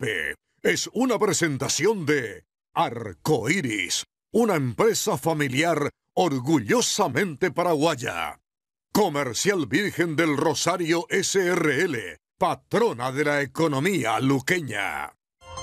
Este es una presentación de Arcoiris, una empresa familiar orgullosamente paraguaya. Comercial Virgen del Rosario S.R.L., patrona de la economía luqueña.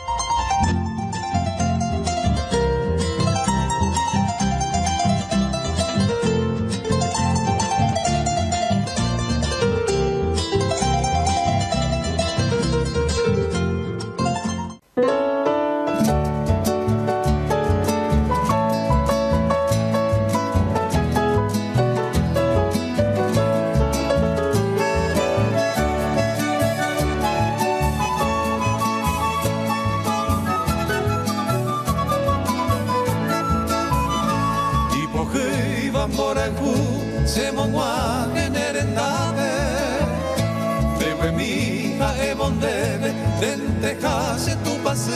Se mongua generendave Bebe mija e bondebe Dentejase tu pase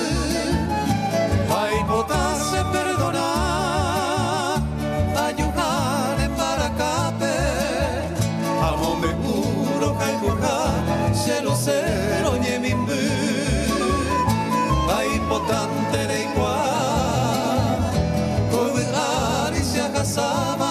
Ay botase perdonar Ayudare para cape Amo me juro caibuja Cielo cero ñemimbu Ay potante de igual Kobe ari se agasaba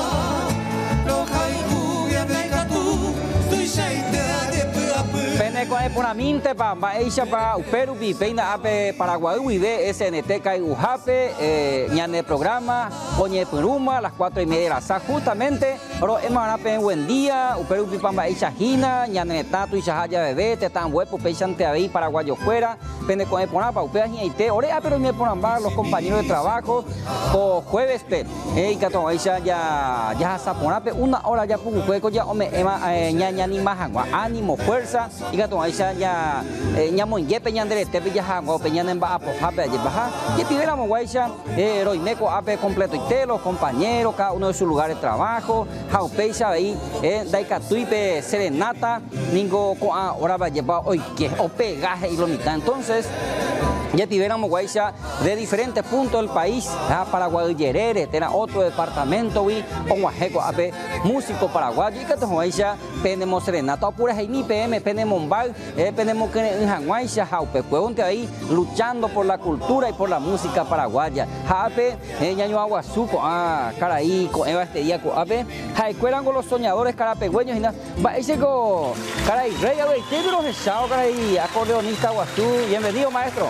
Pene con por aminte pa maisha pa uperupi peina ape Paraguay de SNT kai ujape ñane programa coñe peruma las 4:30 de la tarde justamente pero hemos en buen día uperupi pa maisha hina ñane tatu y haya bebé te tan huepo pechante ahí paraguayo fuera pene con por pa upea hiite ore pero me ponan los compañeros de trabajo o jueves pe y que todo aisha ya sa ponape una hora ya puku cueco ya ome ña ni más ánimo fuerza y que aisha ya ñamon yepe ñandere tepe ya hango peñan ba apo hape ya baja y pidiéramos guaisha roimeco ape completo y te los compañeros cada uno de sus lugares de trabajo jaupeisha ahí daikatuipe serenata ningo ko ahora va llevar hoy que o pegaje y lo mitad entonces ya tuviéramos guaisha de diferentes puntos del país, Paraguay Yerere, tiene otro departamento, o Guajeco, ape, músico paraguayo, y que te guaisha, penemos serenata, pura heini PM, penemos bal, penemos que en Hanguaisha, jaupe, pues ahí luchando por la cultura y por la música paraguaya. Jape, ñaño aguazuco, caraí, con Eva este día, ape, jaicueran con los soñadores carapegüeños y nada, va ese co, caray, rey, a ver, te vieron el chao, caray, acordeonista aguazú, bienvenido maestro.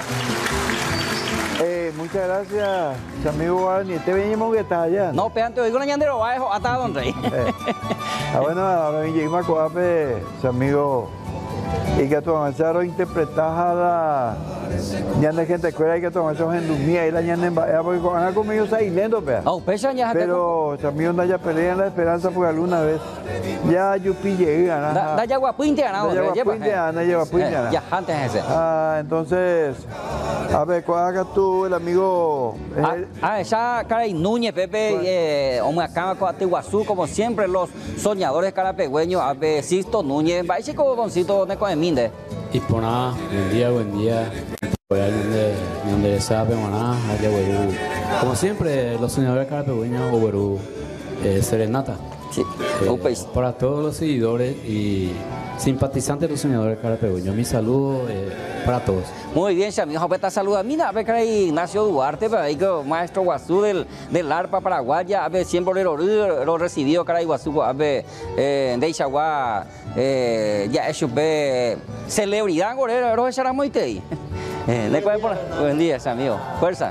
Muchas gracias, amigo Barney. Te venimos que está allá. No, pero antes digo, ñandero va a hasta don rey. Bueno, ahora venimos a coape, amigo. Y que tu avanzaro interpretas a la ñande gente escuela y que tu avanzaro en Dumía y la ñande en Bahía, porque han comido sailendo, pea. Oh, pecha ya. Pero también anda ya pelea en la esperanza porque alguna vez ya yupi llega. Da ya guapuinte ganado. Ya guapuinte gana. Ya, antes ese. Entonces, a ver, ¿cuál haga tú, el amigo? Esa caray Núñez, Pepe, acá con Atiguazú, como siempre, los soñadores carapegüeños, a ver, Sisto Núñez, va a como doncito de Coeminde. Y por nada, buen día. Donde sabe, como siempre, los soñadores carapegüeños, Oberú, Serenata. Sí. Para todos los seguidores y simpatizantes de los soñadores carapegüeños, mi saludo para todos. Muy bien, Chamín, a saludar. Mira, a ver, caray, Ignacio Duarte, pero ahí maestro Guazú del ARPA paraguaya, a ver, siempre lo recibió, caray, Guazú, a ver, de Ixagua, ya es celebridad, gorero, echará muy te. Buen día, amigo. Fuerza.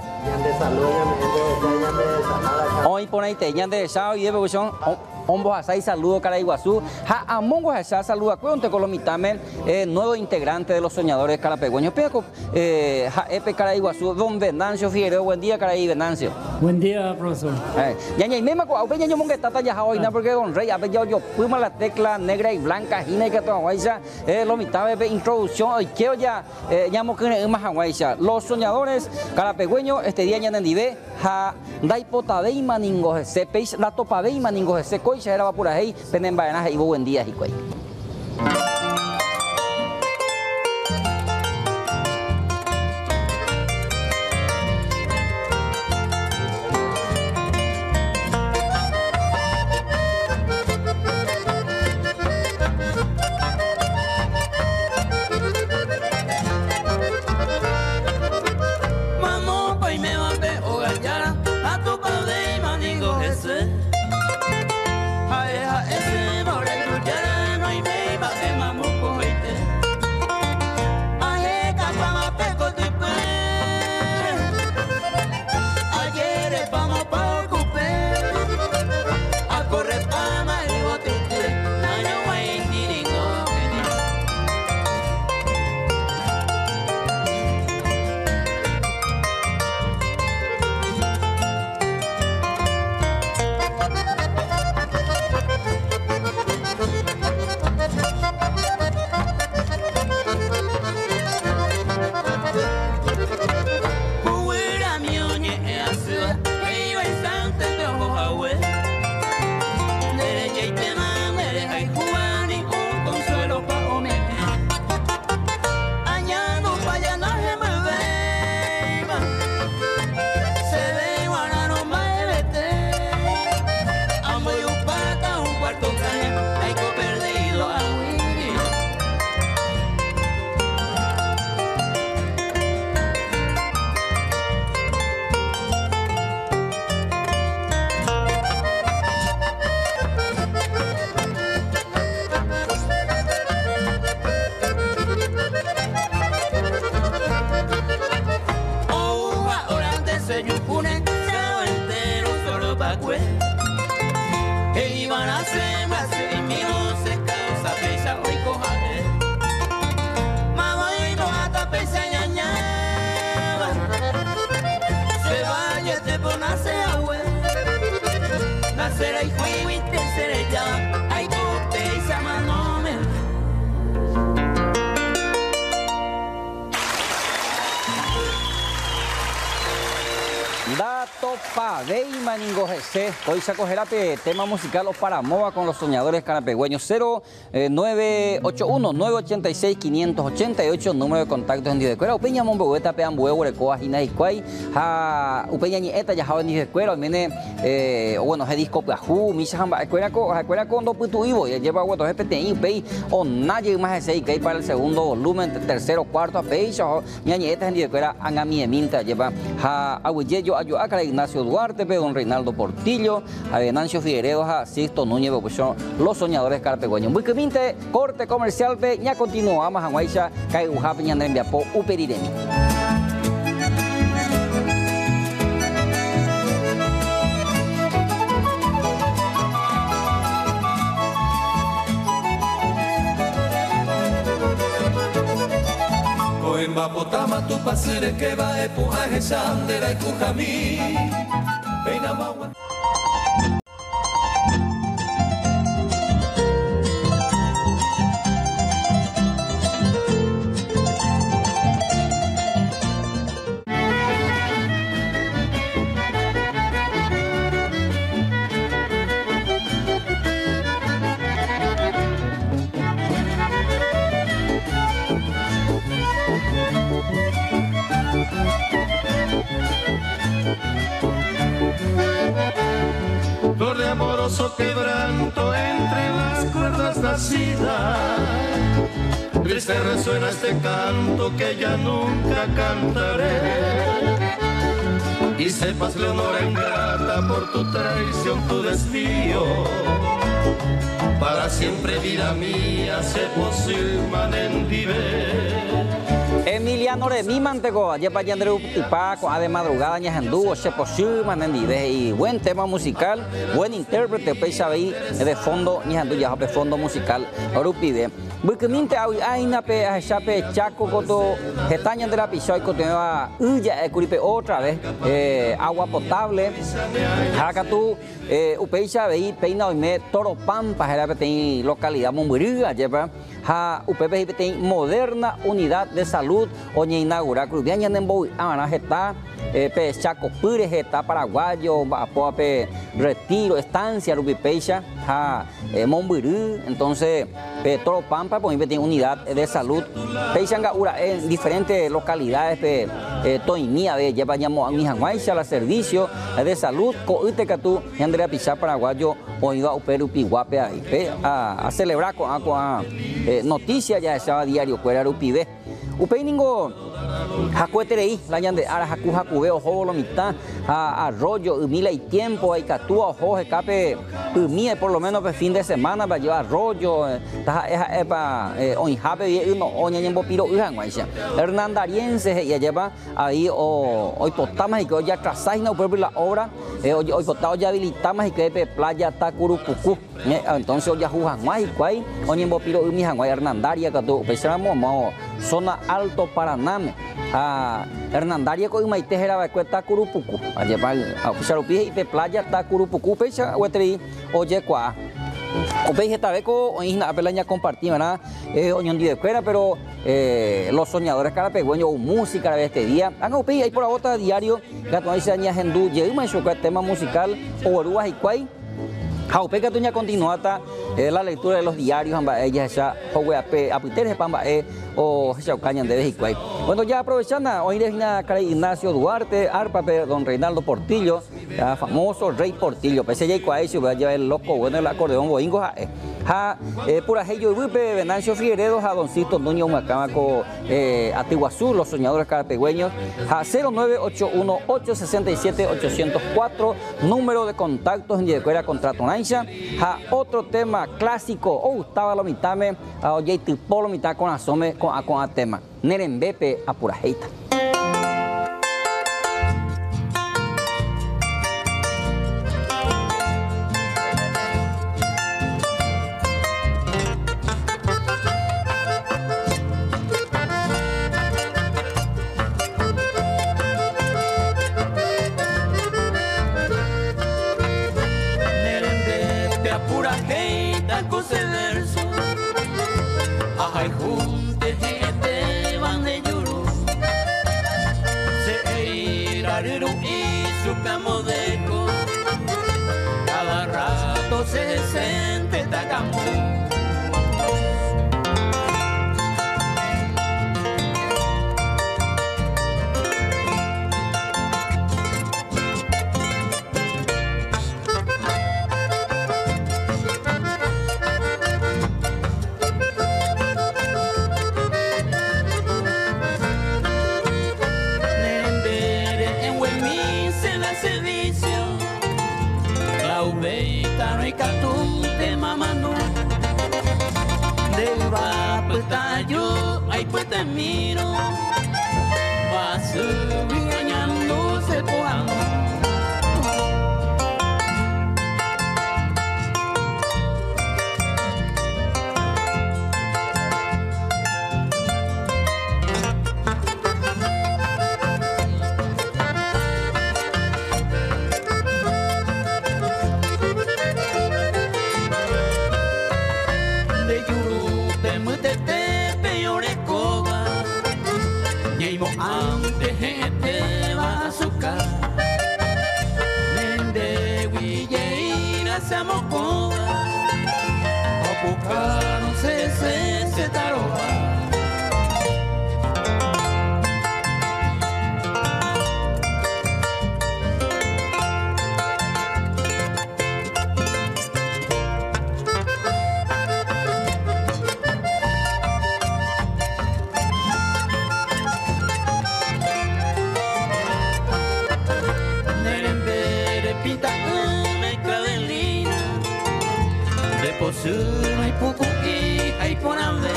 Hoy por ahí te de Sao y de Bebuchón. Hombos asai saludo cara Iguazú. Ja amongos asai saluda cuente con los mitamen nuevo integrante de los soñadores carapegüeños. Pero ja epe cara Iguazú don Venancio Figueroa. Buen día cara Venancio. Buen día profesor. Ya ya mema ko ape ya monge tata ya hoy na porque don Rey ape yo puma la tecla negra y blanca hina que toda guaisa los mitamen introducción hoy que ya llamo que más guaisa. Los soñadores carapegüeños este día ya nendive ja dai potadei maningo se peis la topadei maningo se coisa era por ahí penen baenas y buen día y cuay. Dato Padeima Ningo GC. Hoy se acogerá tema musical o para MOA con los soñadores carapegüeños. 0981-986-588, número de contactos en Dioscuera. Upeña Monbogueta, Peambue, Urecoa, Gina y Cuay. Upeña Nieta, ya en Dioscuera. Viene, bueno, Hedisco Piajú, Misha Jamba, Escuela con dos putu Ivo. Y lleva Guato GPTI, Upey, o nadie más de 6 que hay para el segundo volumen, tercero, cuarto, Upey, Ñañeta en Dioscuera, Angami Minta, lleva Aguilleyo, Ayoacara, Ignacio Duarte, don Reinaldo Portillo, a Venancio Figueredo, a Sisto Núñez, los soñadores carapegüeños. Muy que corte comercial, ya continuamos a Guaycha, Cai Ujape, Ñandren Biapo, Uperiremi. Potama tu pasere que va e puaje sandera y kujami Peina mawa Flor de amoroso quebranto entre las cuerdas nacidas. Triste resuena este canto que ya nunca cantaré. Y sepas, Leonora ingrata, por tu traición, tu desvío. Para siempre, vida mía, se posible en Emiliano Remi Mantego, lleva Yandreu Tipaco, de madrugada, Ñajandugo, se posible y buen tema musical, buen intérprete, pesa ahí de fondo, Ñajandu ya de fondo musical, Orupide. Bucaminte aina pe a chape chaco coto, getaña de la pisoy continúa uya curipe otra vez, agua potable, Hakatu, Upeixa veí peina hoy me Toro Pampa, era localidad Mumburía, lleva. Ha UPP moderna unidad de salud oña inaugura Crubiaña Nembo Amanajeta Chaco Pure Jeta Paraguayo Apoape Retiro Estancia Rubipecha ha Monburú entonces Toro Pampa pues tiene unidad de salud Peixanga Ura en diferentes localidades Toimía de lleva llamo a Mijanguaycha la servicio de salud Coitecatú y Andrea Pichá Paraguayo oído a Uperu Piguape a celebrar con noticias ya estaba diario fuera Rupibe Upeiningo Jacueterei la ñande ara jacu jacube ojo lo mitad a arroyo humila y tiempo hay catúa ojo escape mía por lo menos fin de semana para llevar arroyo para oinjape y uno oña ñembo piro ujanguaisha hernandariense ya lleva ahí hoy potamos y que hoy ya trazáis no por la obra hoy potado ya habilitamos y que playa Tacurupucú entonces hoy ya jujanguay y cuay oñembo piro umijanguay hernandaria catú pensamos zona Alto Paraname a Hernandaria con Maite era de cuesta Curupucu a llevar a Charupi y de playa Tacurupucu pecha huetri oye cuá o esta vez con isna apelaña compartir ¿verdad? Oñón de escuela pero los soñadores carapegüeños o música de este día han opey ahí por la bota diario gato ahí se aña hendú lleva su tema musical o oruas y cuay Jaupeca tuña continuata la lectura de los diarios ella ya apiteres pamba o Chaucañan de Vejicuay. Bueno, ya aprovechando, hoy es Ignacio Duarte, arpa don Reinaldo Portillo, famoso Rey Portillo, pese ya Icuay, se va a llevar el loco, bueno, el acordeón boingo, pura Heyo Ibupe, Venancio Figueredo, a Doncito Núñez Humacamaco, Atiguazú, los soñadores carapegüeños, a 0981-867-804, número de contactos en Yecuera contra Tonaisha, a otro tema clásico, o Gustavo Lomitame, a Oye Tipo Lomitame con Asome, con a tema, Nerembepe a pura heita. Cariru y su camodeco, cada rato se siente tacamo. Te miro, vas engañándose por amor. De Yurute, Mutete, Peoreco. Antes te va a sucar, Nende Willeira se amocoda, a buscar no se taroba. Hay poco y hay por haber.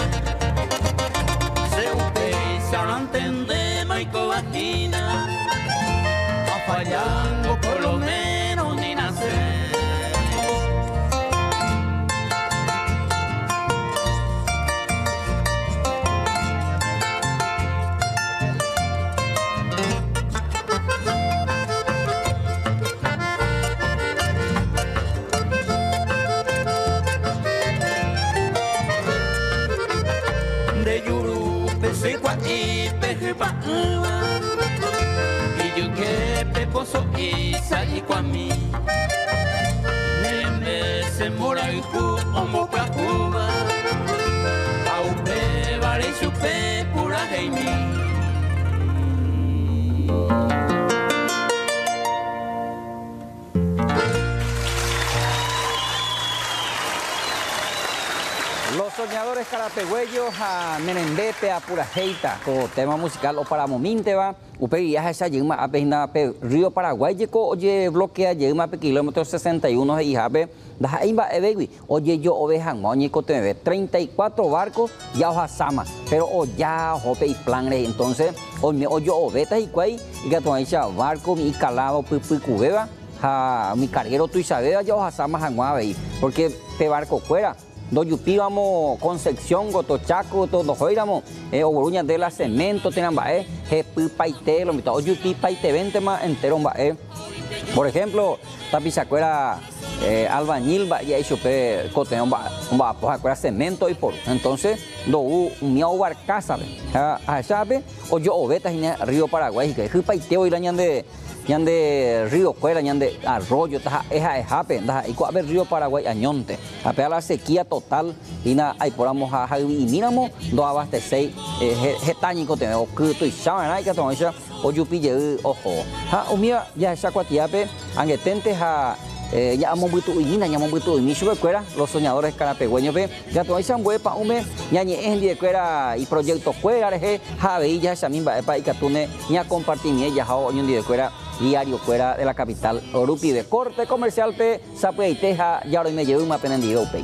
Se utiliza no entender Maico vagina, a fallando por lo menos ni nacer. Y pejepa y yo que peposo y salí con mí Nembe se mora y ju omo pa Cuba a upe vale su pe pura de mí. Los soñadores carapegüeyos a Menembepe a Purajeita, con tema musical o para Mominteba, Upeguías esa yema a Peina Río Paraguay, Yeco, oye, bloquea yema a kilómetro 61 de Ijabe, da Imba Ebewi, oye, yo ovejan, moñico te 34 barcos, ya hoja sama, pero o ya hope y plan, entonces, oye, ovetas y cuay, y que toaicha barco, mi calado, cubeba, mi carguero tu Isabela, ya hoja sama, janguave, porque pe barco fuera. Do yupi vamos Concepción, Gotochaco, todo hoyramos, Oboruña de la Cemento, tienen bae, Jepu Paite, lo mitad, o yupi Paite 20 más entero bae. Por ejemplo, tapizacuera albañil va y ahí chupe cote un va pues cemento y por. Entonces, do un miau barcaza, a sabe, o yo ovetas en Río Paraguay, que Jepu Paite hoy la ñande río cuela, ñande arroyo, es hape, y cuál río Paraguay añonte, a pegar la sequía total, y na ahí poramos a y miramos, do abastecer, getánico tenemos, que tu y que tomamos o yupi ojo, mira, ya esa cuatiape, angetente ya hemos visto y sube cuera los soñadores carapegüeños ve ya todo ese huepa ya ni es de cuera y proyecto cuera jabe ya esa misma epa y catune ya compartir ya jao ni de cuera diario fuera de la capital Orupi de corte comercial pe sapue y teja ya ahora me llevo un apendido pe.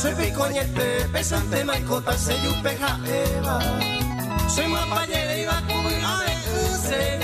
soy picoñete, pesante maicota, se yupeja eva. Soy más payera y va como se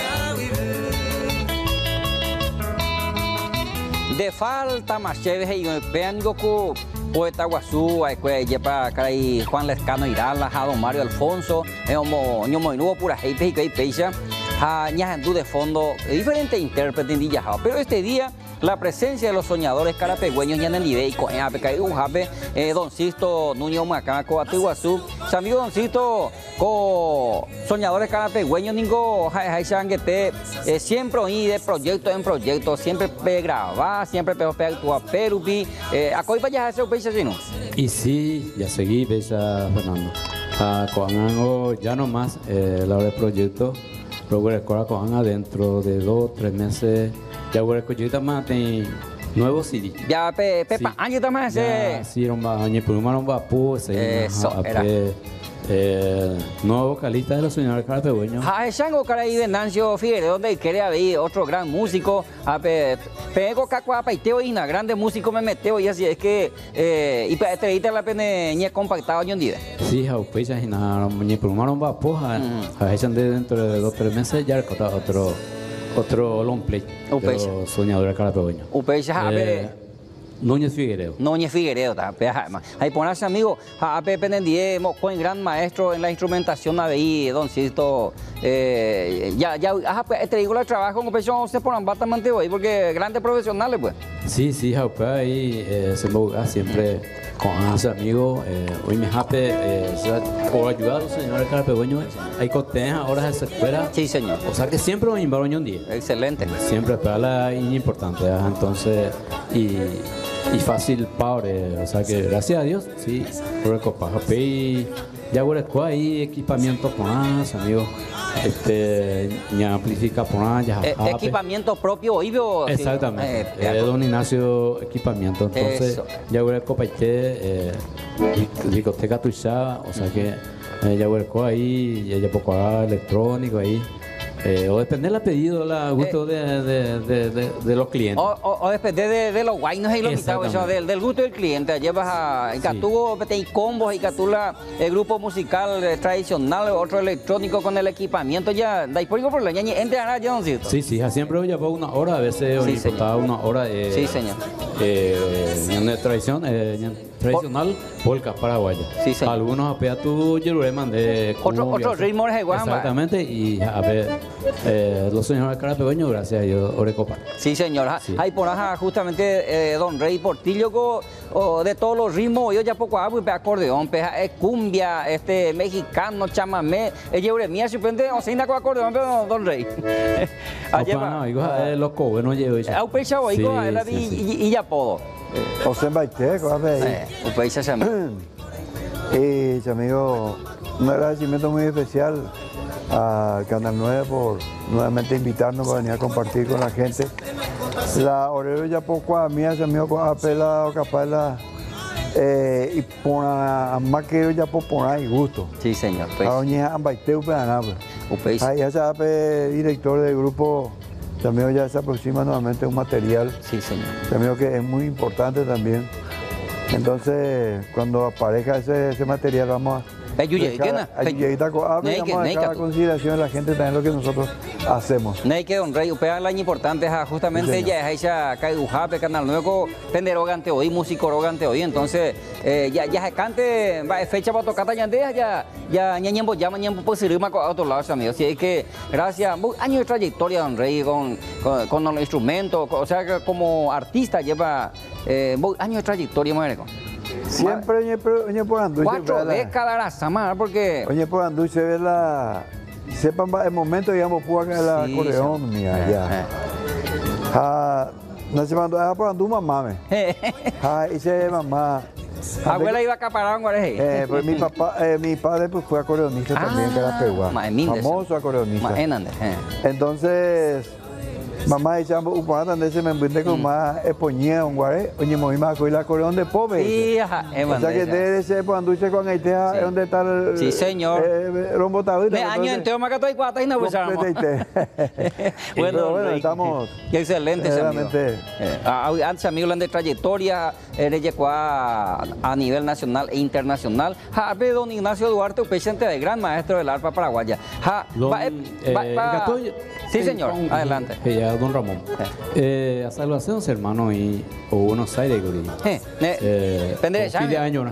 de falta más chévere y vean Goku poeta guazú ay lleva caray Juan Lescano Irala a don Mario Alfonso como ñomo nuevo pura heipe y peisa a ñajandu de fondo diferentes intérpretes de pero este día la presencia de los soñadores carapegüeños ñanelide y con APK Ujape don Sisto Nuño Macaco Atuiguazú amigo don Sisto con soñadores carapegüeños ningo jaisanguete siempre oí de proyecto en proyecto siempre graba siempre pega tu perupi acoy vaya a hacer peisa sino y sí ya seguí peisa Fernando con ya no más la hora del proyecto luego con dentro de 2-3 meses ya voy a escuchar más de nuevo CD. Ya Pepa año también ese. Sí, año por un mano vapu eso era. Nuevo vocalista de los señores carapegüeños. Chango caray de Nancio Figueredo donde quiere haber otro gran músico. Pego cacua paiteo y una grande músico me meteo y así es que y para te la pena ñe compactado año día. Sí, a pecha y nada, ñe por un mano vapu a echan de dentro de 2-3 meses ya otro long play de los soñadores carapegüeños. Núñez Figueredo. Núñez Figueredo, ahí ponerse amigo, a Pepe Nendie, con gran maestro en la instrumentación ahí, don Sisto, ya, te digo el trabajo con pecho se ponen bastante ahí porque grandes profesionales pues. Sí, ahí se me siempre con ese amigo, hoy me jape, por ayudar a los señores carapegüeños, hay cotejas, ahora de escuela. Sí, señor. O sea que siempre me invitaron un día. Excelente. Siempre para la importante, entonces, y fácil power, o sea que gracias a Dios, sí, por el copaje y ya voy a ahí equipamiento con amigos, ya amplifica por ya equipamiento propio Ibio. Exactamente, don Ignacio equipamiento, entonces eso. Ya voy a copaite discoteca tuya, o sea que ya voy a ahí, ya poco electrónico ahí. O depende del pedido, el gusto de los clientes. O depende de los guaynos y los invitados, del gusto del cliente. Llevas a Icatugo, y combos, Icatula, el grupo musical tradicional, otro electrónico con el equipamiento, ya, da por la ñaña, entra ya, don Cito. Sí, siempre voy a llevar una hora, a veces hoy importaba una hora. Sí, señor. Tradicional, polka paraguaya. Sí, señor. Algunos a tu yeruleman de otro ritmo de Guajamba. Exactamente, y a ver, los señores carapegüeños, gracias a Dios, Orecopa. Sí, señor. Sí. Ahí por justamente don Rey Portillo, de todos los ritmos, yo ya poco hago acordeón, cumbia, mexicano, chamamé, yeuremía, simplemente, o sea, con acordeón, pero don Rey. Los cobos, no llevo eso. Y ya puedo. José Baité, y amigo, un agradecimiento muy especial al Canal 9 por nuevamente invitarnos para venir a compartir con la gente. La Orero ya poco a mí, amigo, con apela o capela y por más que ya por ahí gusto. Sí, señor. A doña Baité, ahí ya director del grupo. También ya se aproxima nuevamente un material. Sí, señor. También que es muy importante también. Entonces, cuando aparezca ese material, vamos a dejar a consideración la gente también lo que nosotros hacemos. Que don Rey, la importante justamente ella es ella Caidujape, Canal Nuevo, penderogante hoy, músico rogante hoy, entonces ya se cante, va fecha para tocar tañandeja, ya ñañembo llama, ñañembo pues sirve a otros lados, amigos. Así es que gracias, años de trayectoria, don Rey, con los instrumentos, o sea que como artista lleva años de trayectoria, marico. Siempre oye por anduche. 4 décadas la samar porque. Oye por anduche ve la. Sepan el momento digamos puga que la acordeón mía ya. No se mandó por andu mamá me. Hice mamá. Abuela iba a acaparar un guareje. Pues mi padre pues fue acordeonista también que era peruano. Famoso acordeonista. Entonces mamá y chambo upata de ese me embinde con más epoñía un guare oye muy más con el acordeón de pobre sí o sea que desde ese pues anduche con el es donde está el sí señor rombo tabita me año entero más que estoy cuata y no pues bueno estamos excelente amigo antes amigos de trayectoria a nivel nacional e internacional. Don Ignacio Duarte, presente de gran maestro del arpa paraguaya. Sí, señor, adelante. Ya, don Ramón. A salvación, hermano, y Buenos Aires, fin de año,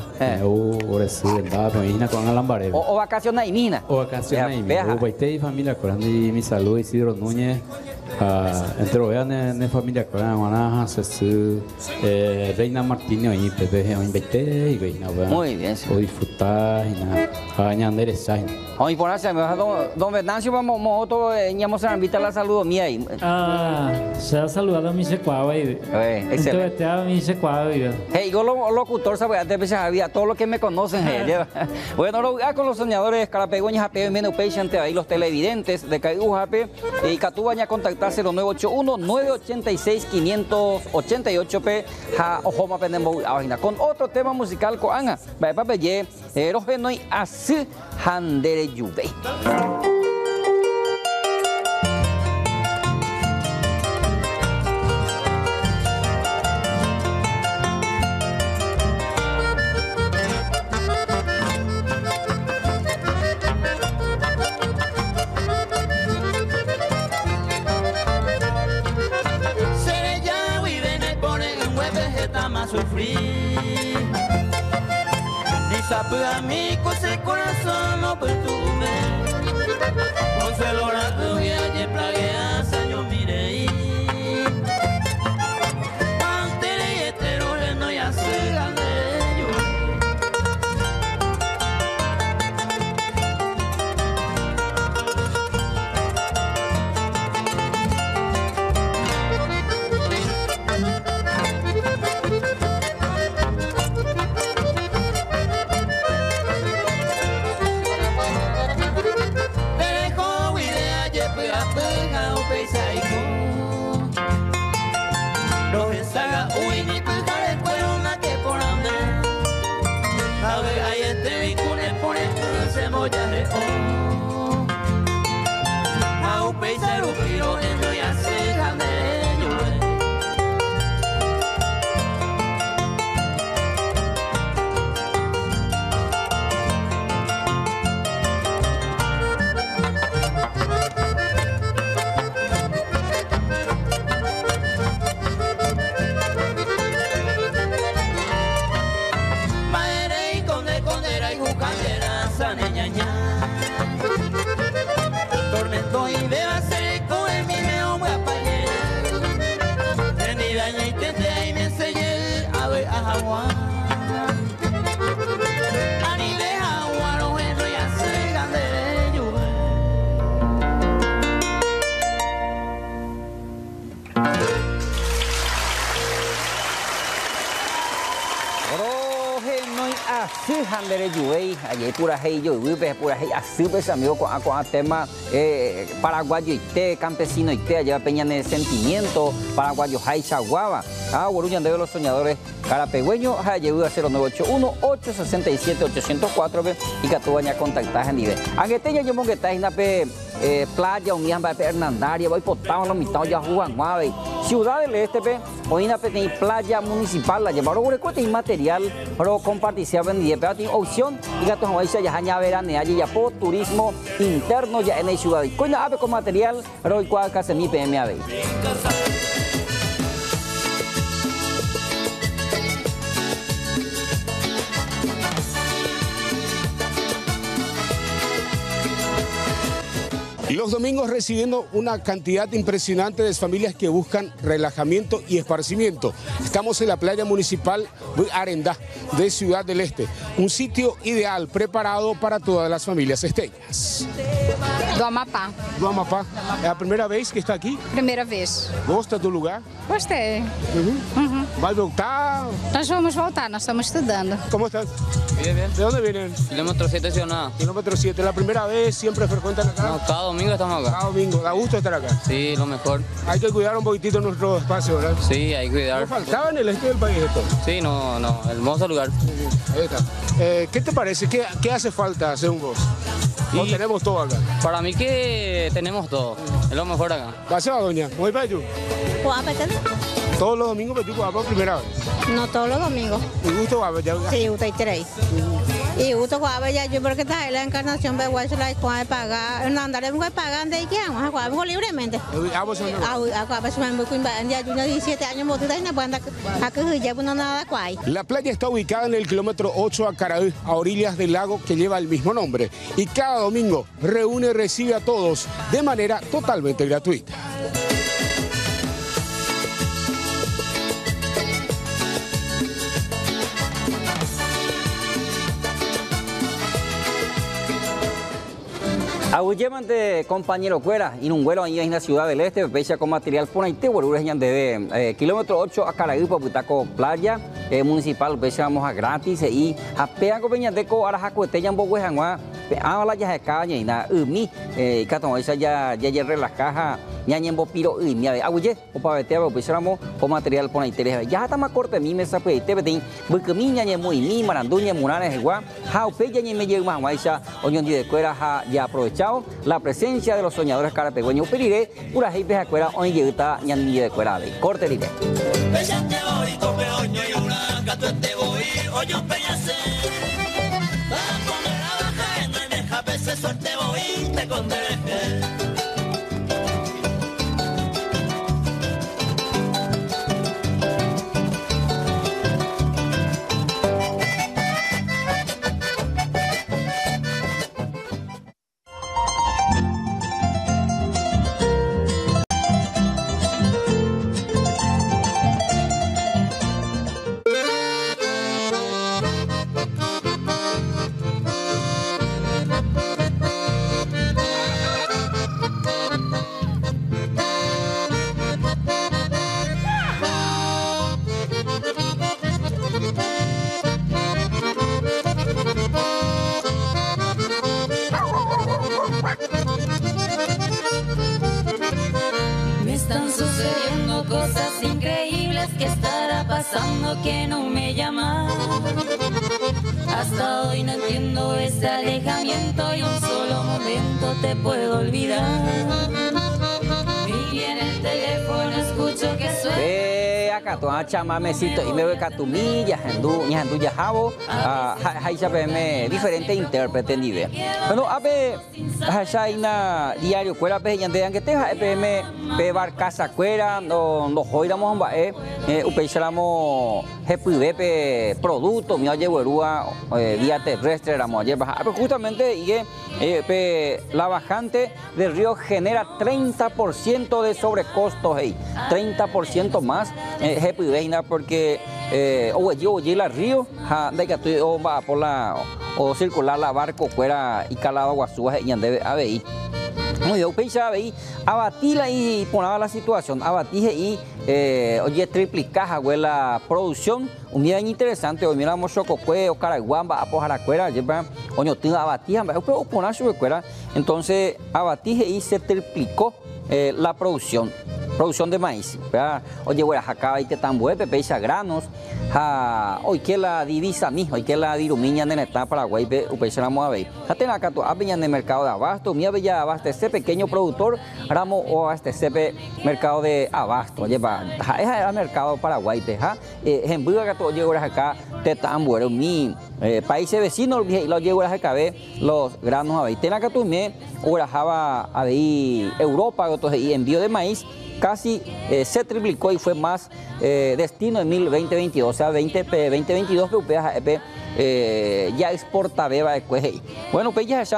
o vacaciones y mina. O vacaciones y mina. O baité y familia, y mi salud, Isidro Núñez. Entre vean en familia con Manaja, Reina Martínez y Pepe, y muy bien, sí. O disfrutar y nada, hoy por hacer, don Venancio, vamos a invitar la saludo mía ahí. Se ha saludado a mi secuado ahí. Excelente. A mi secuado. Hey, yo locutor, sabe, antes había todos los que me conocen. Bueno, con los soñadores carapegüeños, apego menos patient ahí los televidentes de Cayujape y Catubaña contactar 0981-986-588 Ojoma Penembo con otro tema musical con Anga. Papeye, Rogenoi Así Handere Yuve. Amigo, ese corazón no perturbe. Consuelo la lluvia y plaguea, señor, mire. Antes y etero, no ya se gane. Ayer pura hey yo pura hey así pues amigo con tema paraguayo y campesino y allá peña de sentimiento paraguayo hay chaguaba Guaruñan de los soñadores carapegüeño ayer 0981 867 804 y Catubaña contactar en nivel angeteña yo que está en la playa unión para Hernandaria voy potamos los mitad ya jugan muave Ciudad del Este hoy en la playa municipal la llevaron y material para compartir pero tiene opción y gatos ya ya veranea ya por turismo interno ya en la ciudad y con ave con material pero hoy cual casi mi PMAB. Los domingos recibiendo una cantidad impresionante de familias que buscan relajamiento y esparcimiento. Estamos en la playa municipal de Arendá, de Ciudad del Este. Un sitio ideal, preparado para todas las familias esteñas. Do Amapá. Do Amapá. ¿Es la primera vez que está aquí? Primeira vez. Gosta do lugar? Gostei. Vai voltar? Nós vamos voltar, nós estamos estudando. ¿Cómo estás? Bien, bien. ¿De dónde vienen? Kilómetro 7 Ciudad. Kilómetro 7. ¿La primera vez siempre frecuentan acá? No, cada domingo estamos acá. Cada domingo. ¿Da gusto estar acá? Sí, lo mejor. Hay que cuidar un poquitito nuestro espacio, ¿verdad? Sí, hay que cuidar. ¿No faltaba en el este del país esto? Sí, no, hermoso lugar. Ahí está. ¿Qué te parece? ¿Qué hace falta según vos? ¿O tenemos todo acá? Para mí que tenemos todo. Es lo mejor acá. ¿Qué doña? ¿Muy para tú? Todos los domingos Petuco va por primera vez. No todos los domingos. ¿Y gusto va ya? Sí, gusto y tres. Y gusto va ya yo porque está en la encarnación de Guacho la de pagar, no andaré muy pagando y qué vamos a jugar libremente. A veces me voy con ya 17 años botita y no puedo andar a que ya no nada cuay. La playa está ubicada en el kilómetro 8 a Caraí, a orillas del lago que lleva el mismo nombre. Y cada domingo reúne y recibe a todos de manera totalmente gratuita. Aguillemante, compañero Cuera, y un vuelo ahí en la ciudad del este, pecha con material por ahí, te vuelves de kilómetro 8 a Caraí, Putaco Playa municipal, pecha vamos a gratis, y a pea con peñateco, ahora jacuete, ya en Bogue, Janguá, a la ya de caña y nada, y catón, esa ya relajaja, ya en Bopiro, y mía de Aguille, o para vete, pues éramos con material por ahí, ya está más corte, mi mesa, pues, te vetín, porque mi ña muy, mi maranduña, muranes, igual, jaupe, ya me llega más, guaycha, oñón de Cuera, ya aprovechado la presencia de los soñadores carapegüeños periré pura gente de Cuera hoy llega ñandilla de Cuera de corte lire. Cosas increíbles que estará pasando que no me llama. Hasta hoy no entiendo ese alejamiento y un solo momento te puedo olvidar. Y en el teléfono escucho que suena. Acá tu chamamecito y me voy a tu milla, ñandu ya jabo, hay me diferente intérprete ni idea. Bueno, a ver, hay una diario Cuera pe ñandean que te me pebar casa Cuera, no joiramos upeixamos jepibe pe producto, mi oye huerúa vía terrestre éramos ayer bajar, pero justamente y la bajante del río genera 30% de sobrecostos ahí, 30% más. Porque yo la río o va por la o circular la barco fuera y calado guasúa y ande a ver muy yo pensaba ahí abatila y ponaba la situación abatije y oye triplicaja la producción un día interesante hoy miramos chococue o caraguamba a pojaracuera lleva oño tiene abatija pero poner su cuera entonces abatije y se triplicó la producción de maíz. Oye, bueno, acá hay que tan bueno, peisa granos. Hoy que la divisa misma, hoy que la dirumiña en el estado Paraguay, peisa ramo a ver. Hasta acá tu apeña en el mercado de abasto, mi bella abastecer pequeño productor, ramo o abastecer mercado de abasto. Oye, es el mercado Paraguay, peja. En Buga que tú llegas acá, te tan bueno, mi países vecinos, los llegas acá, los granos a ver. Ten acá tu me, urajaba a ver Europa, y envío de maíz. Casi se triplicó y fue más destino en 2022, o sea, 2022 ya exporta beba de cueje. Bueno, pues ya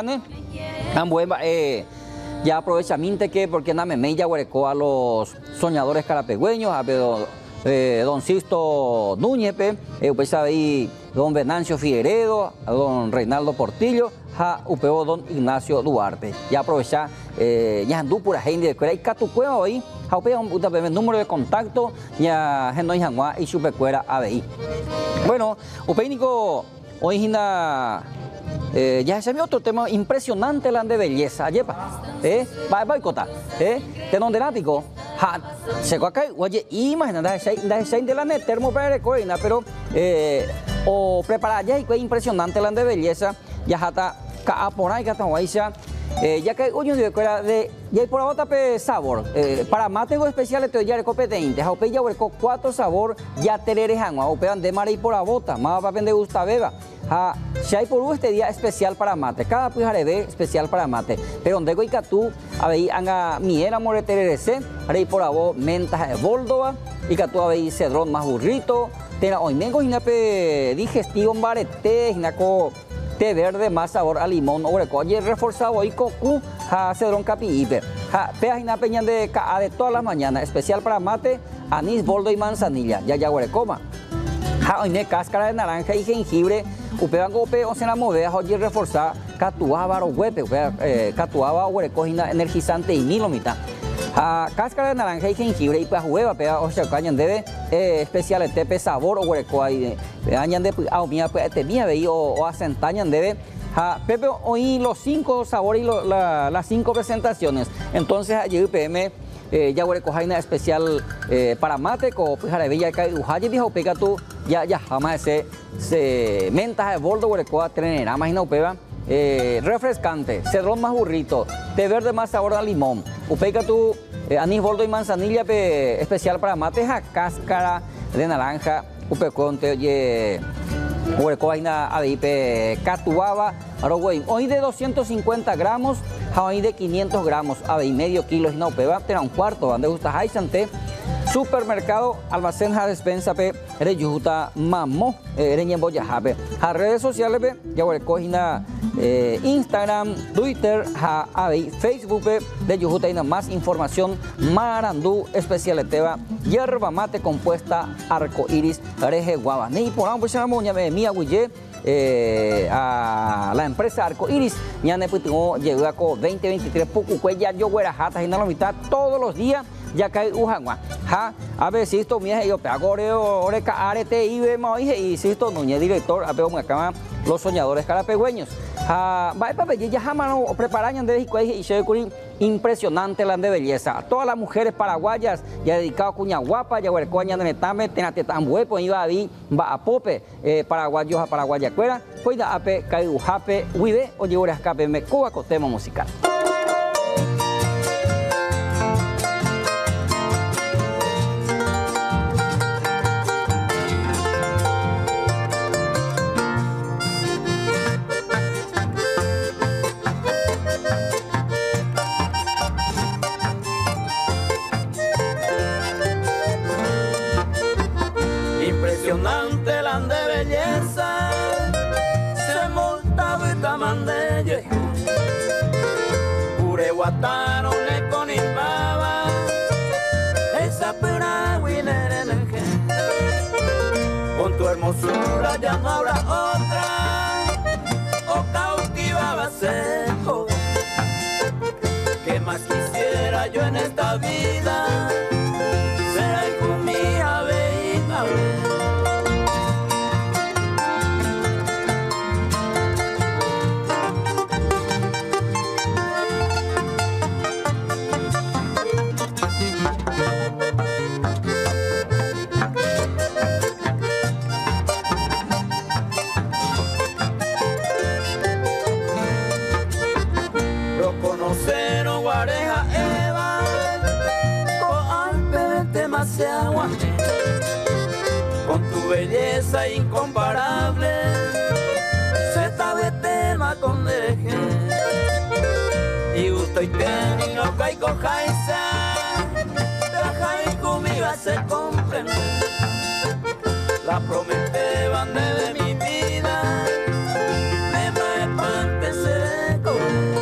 ya aprovechamiento que porque nada me ya huerecó a los soñadores carapegüeños, a don Sisto Núñez, pues ahí don Venancio Figueredo, a don Reinaldo Portillo, a upeo don Ignacio Duarte. Ya aprovechar ya andú pura gente de Cuera y catucueo ahí, a upeo un número de contacto ya gente en Janguá y Chupecuera ABI. Bueno, upénico hoy ya se me otro tema impresionante la de belleza, yepa, va cota, de donde nático, se acá, oye, imagínate, de la net termo para recoina, pero o preparar ya y impresionante la de belleza, ya hasta por ahí que estamos ahí Ya que hoy de ya hay por ahora sabor. Para mate especial te ya competente. Haupe ya hueco 4 sabor ya tereres agua. Haupe ande mare por la bota. Más va a vender gusta beba. Si hay por este día especial para mate. Cada pujarebe especial para mate. Pero donde goy tú ahí anga miera more tererese. Haré por abo mentas de boldova. Y que tú ahí cedrón más burrito. Tena hoy mengo hinape digestivo barete hinaco té verde más sabor a limón o y reforzado hoy cocu ha cedrón capi hiper. Pea hinape de ca de todas las mañanas. Especial para mate, anís, boldo y manzanilla. Ya huerecoma. Hoy me cáscara de naranja y jengibre. Upebango upe o se la movea hoy reforzada. Catuaba baro huepe. Catuaba huerecojina energizante y milomita. Cáscara de naranja y jengibre y pues hueva pega o sea cañan debe especial tepe sabor o hueco ahí añan de a mía pues te mía veí o asentañan debe Pepe oí los 5 sabores y las 5 presentaciones. Entonces allí PM ya hueco jaina especial para mate con pues jaravilla que ujaye dijo pega tú ya jamás se mentas de boldo hueco a tener imagina upeba refrescante, cedrón más burrito, té verde más sabor a limón, upeica tu anís, boldo y manzanilla especial para mate, cáscara de naranja, upeconte, oye, huecoaina adipe, catuaba, hoy de 250 gramos, hoy de 500 gramos, medio kilo, no upeba, tena un cuarto, donde gusta haisante. Supermercado, almacén, despensa, reyuta, mamo, reñembo yajape. A redes sociales, ya cogina Instagram, Twitter, Facebook, de yujuta y más información, marandú, especialiteva, yerba mate compuesta, arco iris, reje guava. Ni por ahora, pues, mía, huye. A la empresa Arco Iris, ya llegó a 2023, poco cuella, yo huera jata y no la mitad todos los días. Ya cae ujangua, a ver si esto mía yo pego oreca arete y vemos y si esto nuñe director a pego acá los soñadores carapegüeños. Va para ya jamás no preparan de y se impresionante la de belleza. Todas las mujeres paraguayas ya dedicado a cuña guapa, ya huercoña de metame, tenate tan huepo, iba a vi, va a pope, paraguayos a paraguaya cuera, pues da ape, cae ujape, huide, o llevo escape, me cuba con tema musical. Impresionante la de belleza, se montaba y tamandelle, pure guatano le conimbaba, esa pura winerenenge, con tu hermosura ya no habrá otra, o cautivaba seco, que más quisiera yo en esta vida, será hijo mía, veína, con tu belleza incomparable, se tabe tema con deje, y gusto y teni no caigo jaisa, traja y conmigo se comprende, la promete bande de mi vida, me maepante seco.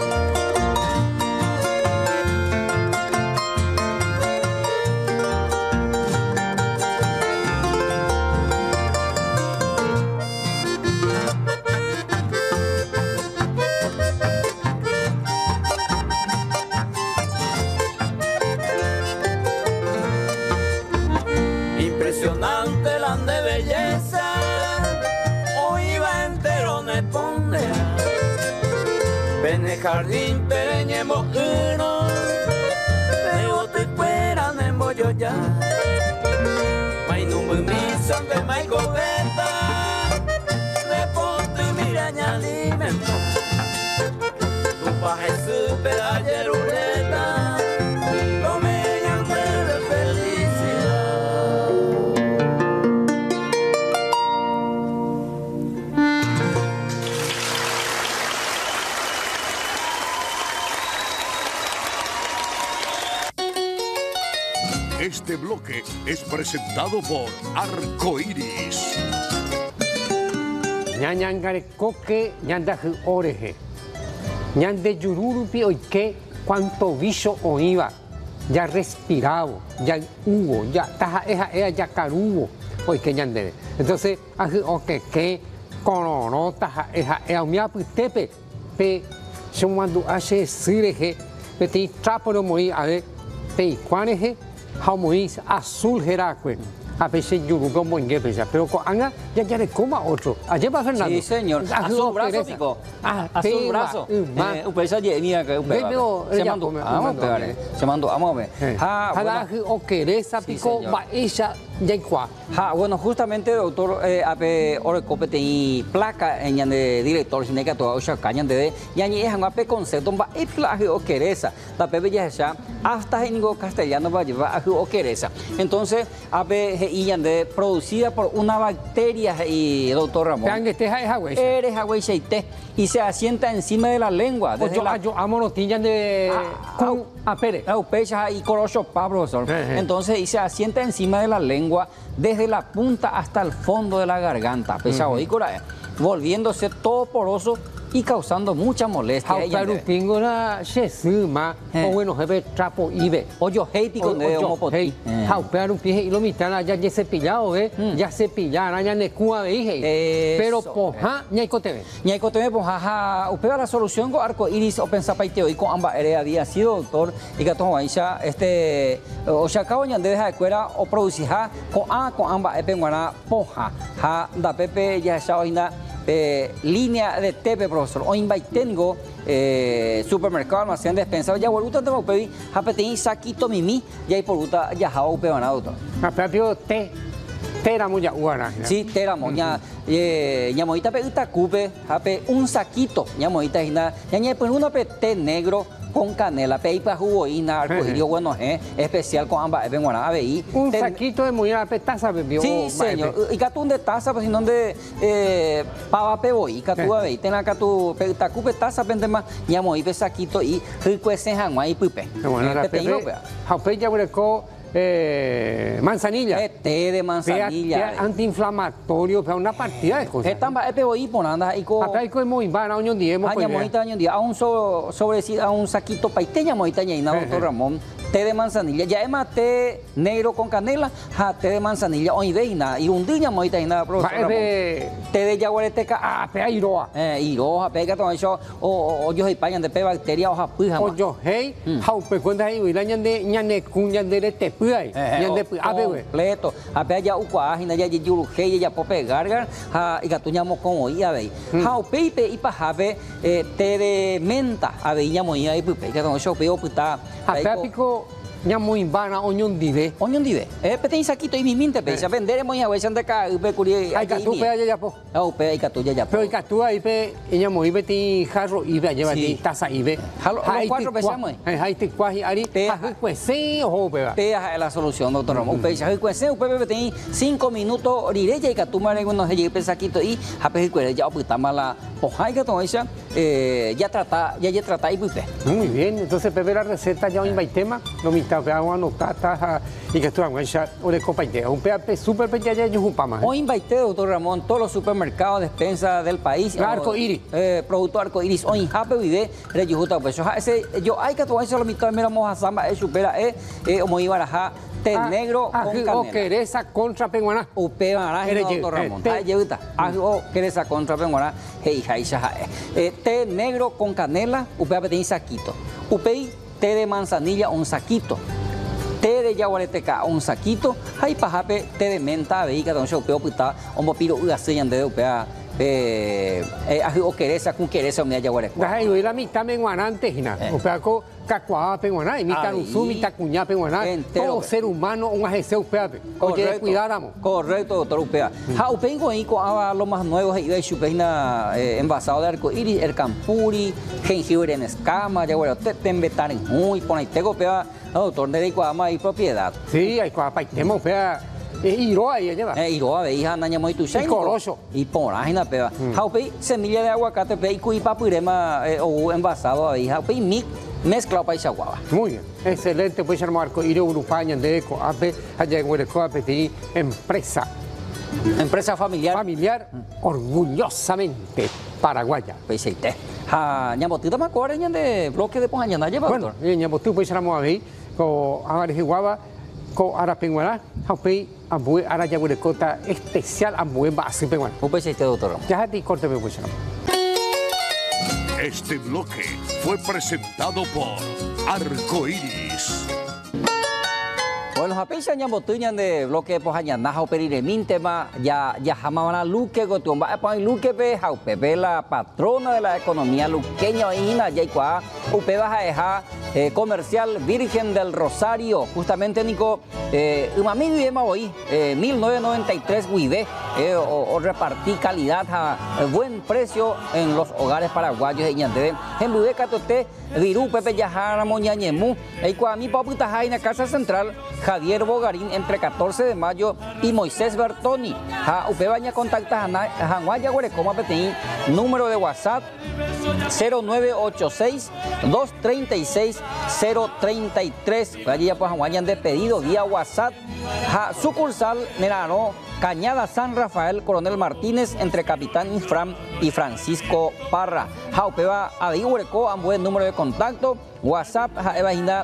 Impresionante la de belleza, hoy va entero me pone, ven el jardín pereñemo uno, pero te fueran en bollo ya, may no me misan de may gobeta, le ponte miraña alimento, tu pa Jesús. Este bloque es presentado por Arcoiris. Ñañangare coque, ñandaje oreje. Ñande yururupi oike, cuánto bicho oiva. Ya respirado, ya hubo, ya taja ea ya carubo. Oike ñandere. Entonces, aje oque que cororo taja ea mia putepe. Pe, chamando ache sireje. Pe te trapo no moí a ver. Pe cuaneje, jamoí azul jeracue. A veces yo no como en pesa, pero con Anga ya le coma otro. Ayer va Fernando. Sí, señor. A su brazo, pico. A su brazo. Upesa llenia que upesa. Se mandó, vamos a ver. Cada o queresa pico va ella ya igual. Bueno, justamente doctor ape orecope y placa en de director sineca toda ocha cañan de ya ni es ape concepto va y placa o queresa. La pepe ya hasta en castellano va a llevar a o queresa. Entonces ape y de producida por una bacteria y doctor Ramón. Eres agüeite y se asienta encima de la lengua. Yo amo los tiñas de apere. Y corocho Pablo. Entonces y se asienta encima de la lengua desde la punta hasta el fondo de la garganta. Volviéndose todo poroso y causando mucha molestia. Pero tengo una chesuma o bueno jefe trapo ibe. Oyo heiti con de homopoti. Pero un pie y lo mitad ya cepillado ya cepillar ya necua de pero poja ñaico TV. Ñaico TV poja upea la solución con Arcoiris o pensapaiteo y con amba había sido doctor y que todo aisha o chacao ñande deja de cuera o producija con amba epenguana poja ha da pepe ya shaoina línea de tepe, profesor. Hoy tengo supermercado, almacén, despensa. Ya voluta tengo pedí, japetí, saquito mimi, ya hay poluta, ya jao peona, doctor. Pero teramo ya uana. Sí, teramo, ya moita peita cupe, jape un saquito, ya moita hina, ya por una té negro con canela, peipa jugoína, arcoíris, bueno, especial con ambas, un saquito de muy taza, bebió. Sí, señor. Y catún de taza, pues, donde pava peboí, catú a ver, tenga catú, tacupe taza, pende más, llamo y saquito y rico ese jangua y pipe. Bueno, la pepe, jaupe ya hueco. Manzanilla. Té de manzanilla. Antiinflamatorio, pero una partida de cosas. Estamba EPOI ponanda y co. Acá hay como invana año día, a un saquito paiteña moitaña y doctor Ramón. Té de manzanilla, ya es té negro con canela, té de manzanilla, hoy veina, y un día moita y nada, profesor. Té de yaguareteca, pega iroa. Iroa, pega todo eso, o yo payan de pe bacteria, o japija. O yo hey, jaupe cuando hay huilañan de ñanecuñan de te puay, ñande completo, ape ya ucuajina, ya yurujey, ya pope gargar, y gatuñamos como ya veis. Jaupe y pajape, té de menta, aveña moía y pupe, que todo eso peo puta. Pico ñamo invana oñón dive. Oñón dive. Petén saquito y mi minte pesa venderemos ya veis ande ca upe curi. Hay catu pe allá po. Upe hay catu ya. Pero hay catu ahí pe ñamo ibe ti jarro ibe lleva ti taza ibe. Los cuatro pesamos. Hay ti cuaji ari. Pues sí o pe. Te es la solución, doctor Ramón. Upe ya pues sí, upe petén 5 minutos rireya y catu mare uno se lleve saquito y jape cuere ya opita mala pojai que todo esa ya trata y pupe. Muy bien, entonces pepe la receta ya un tema, lo agua no tata y que esto o de compañía un PAP super pequeña y un pama. Hoy invité, doctor Ramón, todos los supermercados, despensa del país. Arcoiris. Producto Arcoiris. Hoy Hape Vide, Rejuta, pues yo hay que tomar eso la mitad, mira, moja samba, supera, como iba a té negro con canela. O queresa contra penguana. Upe baraja, doctor Ramón. Ayuda. O queresa contra penguana. Té negro con canela, upe apetí saquito. Upe té de manzanilla, un saquito. Té de yaguareteca, un saquito. Hay pajape, té de menta, veica, don yo peo puta, homo piro ugaseñan de upea. O queresa con queresa me yaguareteca. Ay, la mitad menguana antes, o peaco cacuá penguana, y mitad usu, mitad cuñá penguana. Todo ser humano, un ajeseo peape. Oye, cuidáramos. Correcto, doctor Upea. Upengo ahí con los más nuevos, y de chupeina envasado de arcoíris, el campuri, jengibre en escama, yaguareteca, tembetar en muy, pon ahí tengo pea, doctor, de Icuama y propiedad. Sí, hay cuapa, tenemos pea. Iroa ahí lleva. Iroa veija naña muy tu y corocho. Y porajina peba. Jaupei semilla de aguacate pe y papurema o envasado veija. Jaupei mic mezclado paisa guava. Muy bien, excelente, pues hermano Arcoíris Urupaña de Coape, allá en Huerecoape, empresa. Empresa familiar. Familiar, orgullosamente paraguaya. Pues sí, ñamotita me acuerdo de bloque de Pojañana, lleva. Bueno, ñamotú pues éramos ahí, con Amarejiguaba, con Arapenguaná, Jaupey, Ambue, Arayagurecota, especial Ambue, Basi Penguaná. Pues sí, doctor. Ya te corte, pues hermano. Este bloque fue presentado por Arcoíris. Bueno, apenas ñambotuñan de bloque de Pojañana, Jauperire Mintema, ya jamás Luque, Gotumba, Luque, Jaupepe, la patrona de la economía luqueña, Oina, Yaicua, Upe Baja comercial Virgen del Rosario, justamente Nico, un amigo y hoy, 1993 Guibé, o repartí calidad a buen precio en los hogares paraguayos de Ñandebe, en Budeca Toté, Virú, Pepe Yajara, Moñañemú, mi paputa en la Casa Central, Javier Bogarín, entre 14 de mayo y Moisés Bertoni. Upe baña contacta a Janguaya Guarecoma Petén, número de WhatsApp 0986-236-033. Allí ya pues Janguayan de pedido vía WhatsApp. Sucursal Nerano, Cañada San Rafael, Coronel Martínez, entre Capitán Infram y Francisco Parra. Jaupeba Adigureco, buen número de contacto. WhatsApp, Jaevagina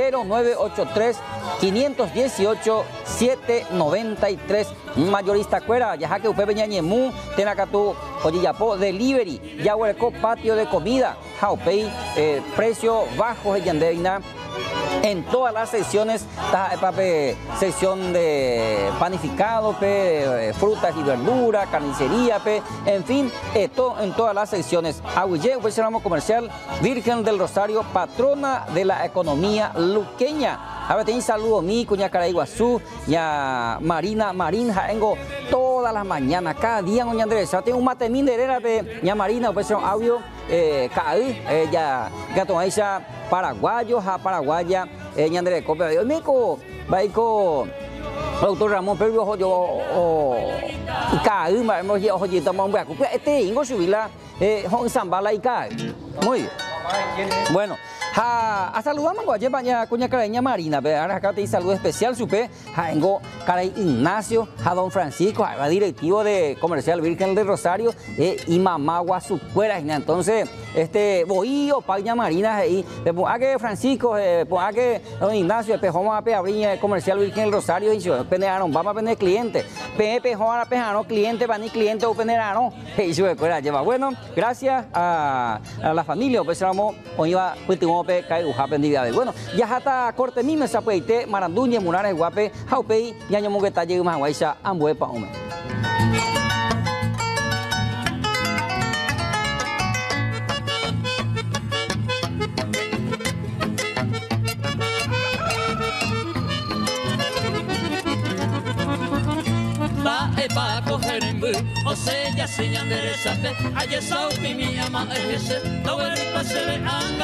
0983-518-793. Mayorista Cuera, ya que Upe Peñañemú, Tenacatú, Oyillapo, Delivery, Yahuereco, patio de comida. Jaupei, precio bajo de Yandevina. En todas las secciones, sección de panificado, frutas y verduras, carnicería, en fin, esto en todas las secciones. Aguillé, pues ramo comercial, Virgen del Rosario, patrona de la economía luqueña. A ver, tenéis saludo mi, cuña Caraiguazú, ya Marina, Marín, Jaengo, todas las mañanas, cada día, doña Andrés. Tengo un matemín de herera de ña Marina, pues un audio, ya gato aisha paraguayos a paraguaya, ña Andrés, copia de Mico, Baico, doctor Ramón Pedro, yo, y caí, oye, tomamos un beaco, ingo subirla, Zambala y caí. Muy bien. Bueno, saludamos a cuña Caraña Marina, ahora acá te saludo especial, supe, Jaengo Caray Ignacio, a don Francisco, a directivo de Comercial Virgen del Rosario, y mamá Guasucuera, entonces, Bohío, Paña Marina, ahí, a que Francisco, a que don Ignacio, vamos a abrir Comercial Virgen del Rosario, y penearon, vamos a tener clientes, Pepe, Juan, pejano, cliente, van y cliente, o penearon, y su escuela lleva. Bueno, gracias a la familia, pues vamos, hoy iba, último pe, cae ujapendividades. Bueno, ya hasta corte mi mesa, pues, Maranduñe, Munares, Guape, Jaupei, Ñaño Mugueta, llegue más guaysa, Ambue, Paume. Pa coger en bu, o sea, ya se enderezate, ayer saupi mi ama ese, no ver el pase de anga,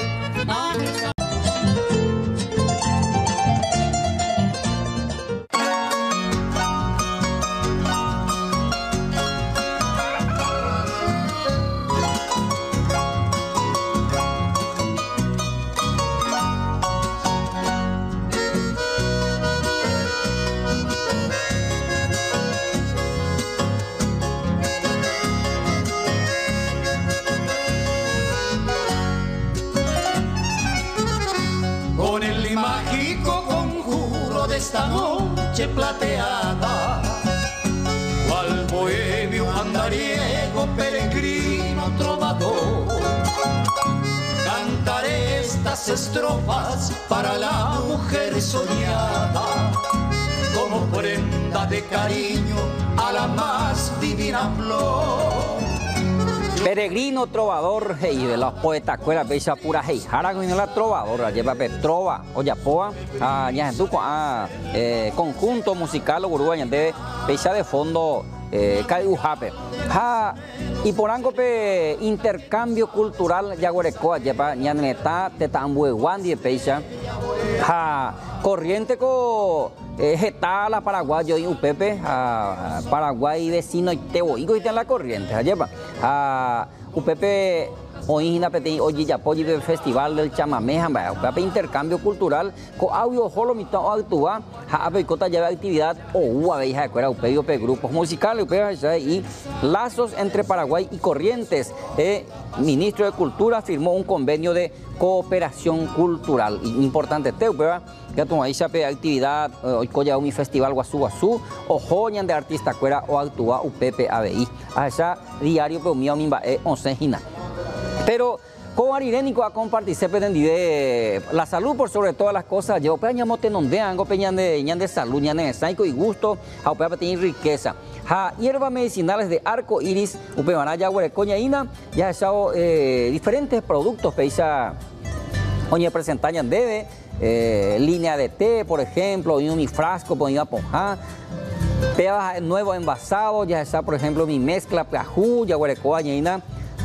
esta noche plateada, cual bohemio andariego, peregrino trovador, cantaré estas estrofas para la mujer soñada, como prenda de cariño a la más divina flor. Peregrino trovador, y de los poetas, cuera, beisa pura, hey, jara con la trovadora, lleva trova, oyapoa, conjunto musical, uruguayo, de beisa de fondo, Caiujape. Y por algo intercambio cultural, yaguarecoa, lleva ñaneta, tetambueguandi de beisa, corriente con. Getala, paraguayo y Upepe, Paraguay vecino y Teboigo y en la corriente, lleva. Upepe hoy en apetí hoy ya apoyo del festival del chamamé hamba intercambio cultural con audio holo mitad actúa habe cota ya actividad o veja cuera pedido pe grupos musicales y lazos entre Paraguay y Corrientes. Ministro de Cultura firmó un convenio de cooperación cultural importante ya tu ahí pe actividad hoy coya mi festival Guazú o joñan de artista cuera o actúa UPP ABI allá diario pe mío mi 11 hina. Pero con Arirénico a compartir se de la salud por sobre todas las cosas. Yo peñamos tenondeango peñan de salud, ñan de saico y gusto, a upea tener riqueza. Ha hierbas medicinales de arco iris, upemana ya huerecoñaína, ya echado diferentes productos peisa oñe presentañan debe, línea de té, por ejemplo, y mi frasco ponía ponja. Pea nuevo envasado, ya está por ejemplo mi mezcla peajú, ya huerecoñaína.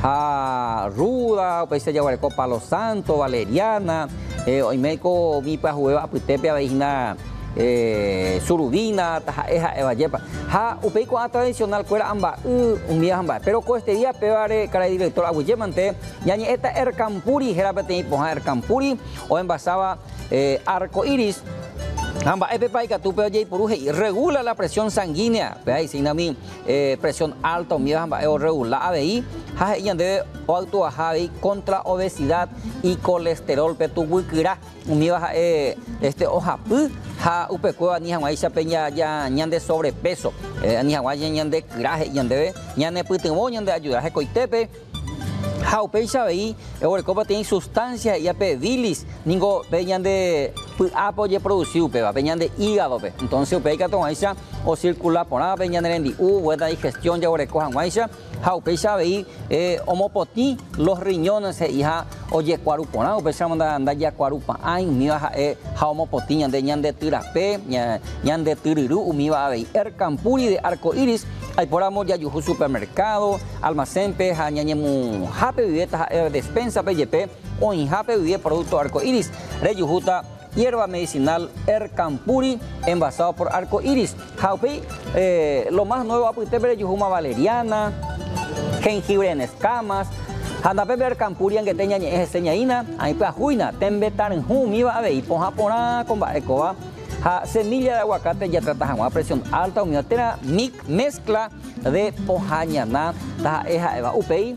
Ruda, pues ya hueco Palo Santo, Valeriana, hoy médico mi pa juega apitepia vejina surubina, taja eva yepa. Ha upeico tradicional cuera amba un día amba, pero con este día peare cara director aguyemante, yañi esta ercampuri jerapete poja ercampuri o envasaba arco iris. Amba epepaika tu pe poruje y regula la presión sanguínea, ve sin a mí presión alta o miedo amba regula ABI, ha yande o actúa javi contra obesidad y colesterol petu wikira, miedo este hoja ha upecua ni hamaisha peña ya ñande sobrepeso, ni hamaya ñande graje ñande ñane putimo ñande ayudaje coitepe. Jaupeisa veí, el copa tiene sustancias y ape bilis, ningo peñan de apoye producido, peñan de hígado, entonces peica tomaisa o circular por nada peñan de rendi, buena digestión ya recojan guaisa, jaupeisa veí, homopotí, los riñones hija oye cuarupona, pesa manda anda ya cuarupa, ay mío homopotí ñan de tirape, ñan de tiriru, mío veí, campuri de arco iris. Hay por amor ya yuju supermercado, almacén pe jañañemu jape viveta despensa PYP o in jape vive producto arco iris, reyujuta hierba medicinal Ercampuri envasado por arco iris. Jaupe lo más nuevo apute reyujuma valeriana, jengibre en escamas, Handape Ercampuri en que teña señaína, ahí pa juina, tembe tarenju mi va a ver y ponja pona con baecoa. Semilla de aguacate ya trata a presión alta, humedad, mezcla de pojañana, eva upei,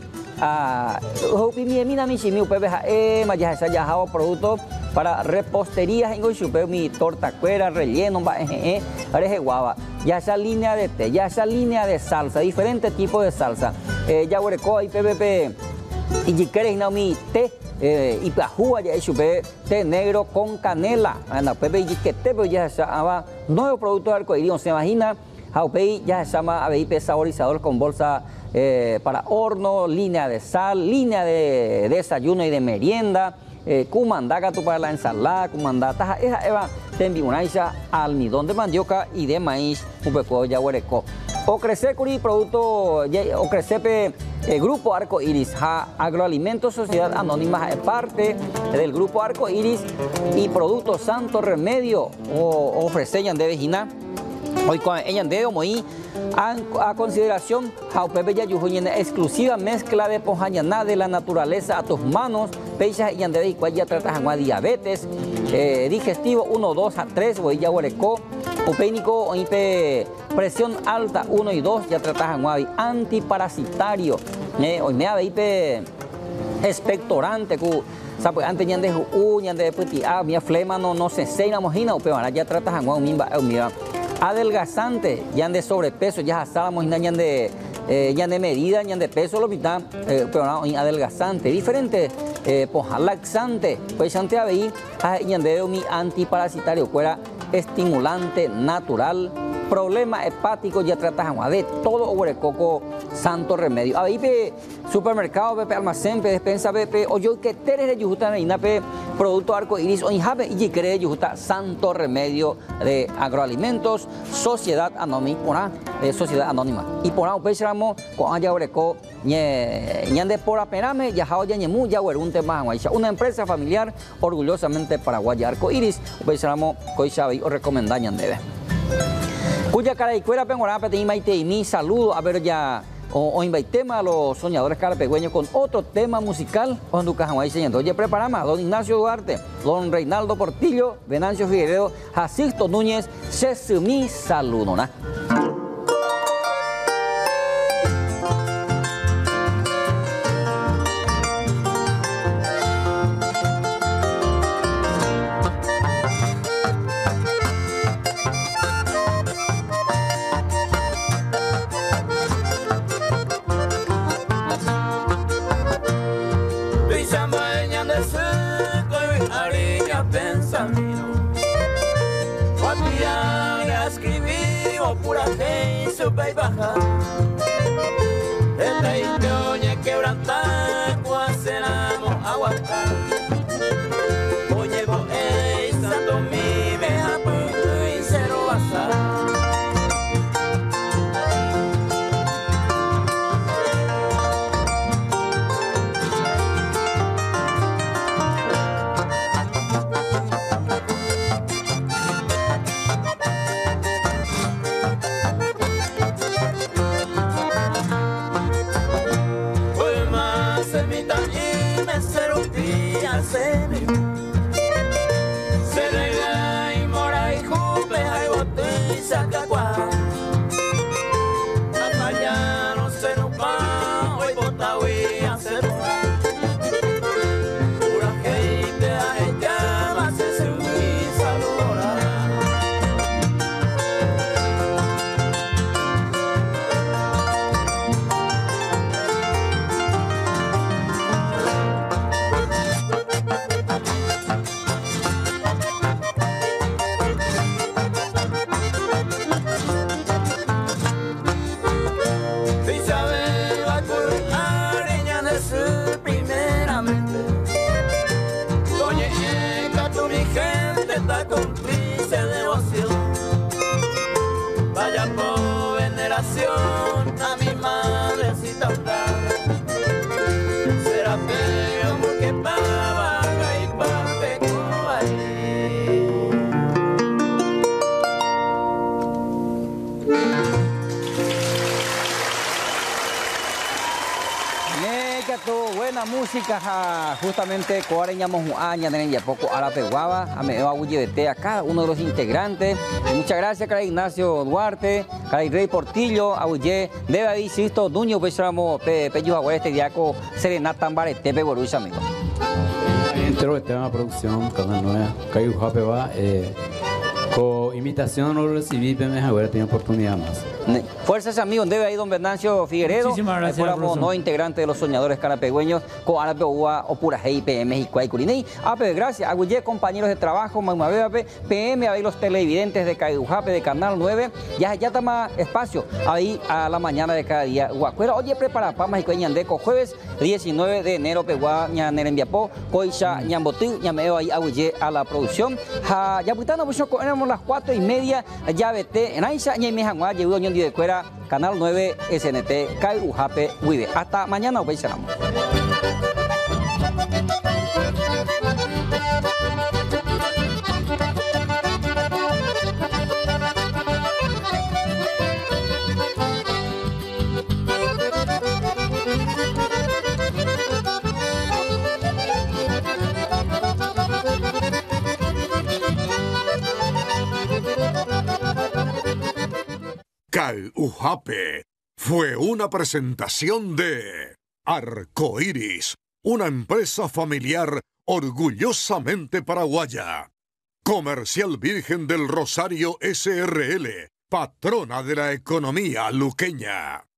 mina mi chimi upebeja ya producto para reposterías en Goichupe, mi torta cuera, relleno, areje guava, ya esa línea de té, ya esa línea de salsa, diferentes tipos de salsa, ya huereco y PPP, y si quieres no mi té. Y pajúa ya chupe té negro con canela. Anda, pepe y que te ya se llama nuevo producto de arcoíris. Se imagina, Jaupei ya se llama ABIP saborizador con bolsa para horno, línea de sal, línea de desayuno y de merienda, cumandá para la ensalada, cumandá, taja, esa tembiunaisa, almidón de mandioca y de maíz, un poco ya huereco. O crece curi producto, o crece Grupo Arco Iris, Agroalimentos Sociedad Anónima es parte del Grupo Arco Iris y Producto Santo Remedio o ofrecen de vejina. Hoy con ella de hoy a consideración Jaupepe ya yujuñen exclusiva mezcla de pojañaná de la naturaleza a tus manos, peixas y ande y ya tratas a diabetes, digestivo 1, 2 a 3, o ya huereco, upénico o presión alta 1 y 2, ya tratas a antiparasitario, hoy me habéis expectorante pues antes ñan de ñan de putia, mi flema no se seina mojina, pero ya tratas a mimba, adelgazante, ya de sobrepeso, ya estábamos ñan de medida, ñan de peso, lo mitad, pero adelgazante, diferente, laxante, pues antes había ñan de mi antiparasitario, fuera estimulante natural, problema hepático, ya tratas de todo huerecoco santo remedio. Ahí supermercado, pepe almacén, despensa, pepe, o yo que teres de yujuta pe producto arco iris, o injabe y cree yujuta santo remedio de agroalimentos, sociedad anónima, sociedad anónima. Y por ahí pensamos con allá huereco, ñan de por aperame, ya jao ya ñemu, ya huerunte más una empresa familiar orgullosamente paraguaya arco iris, pensamos coisabe o recomendañan debe. Cuya cara y cuera pengorá pete y mi saludo a ver ya o invaitema a los soñadores carapegüeños con otro tema musical. Cuando oye, preparamos don Ignacio Duarte, don Reinaldo Portillo, Venancio Figueredo, Jacinto Núñez, Sesumi Saludona. Pura gente sube y baja, esta historia quebrantada, cenamos aguantar. Oye, voy santo mi meja y cero basar. A mi madrecita honrada, será feo porque pava y papeco ahí. Buena música, justamente coareñamos aña en poco arapeguaba, a me a cada uno de los integrantes. Muchas gracias, cara Ignacio Duarte, cara Rey Portillo, abuye, debe haber visto duño pues éramos peyo agua este diaco serenata ambarete pegorucha amigo. Entero este tema producción canal 9, Cayu Jape va con invitación no lo recibí, pero ahora tengo oportunidad más. Fuerzas amigos, debe ahí don Venancio Figueredo. Muchísimas gracias. Fuéramos no integrantes de los soñadores carapegüeños, con Arape Ua, Opura Hey, PM, México, Curinei. Ape, gracias. Aguye, compañeros de trabajo, Magmabe, PM, ahí los televidentes de Cayujape, de Canal 9. Ya está más espacio ahí a la mañana de cada día. Guacuera, oye, prepara para México, Ñandeco, jueves 19 de enero, Pegua, Ñanerembiapó, Coicha, Ñambotí, Ñameo, ahí aguye a la producción. Ya putano, pues éramos las 4:30, ya vete, en Aisha, Ñemejangua, llegó de Cuera, Canal 9, SNT, Cayujape, Huive. Hasta mañana, os veis. Cayujape fue una presentación de Arcoiris, una empresa familiar orgullosamente paraguaya. Comercial Virgen del Rosario SRL, patrona de la economía luqueña.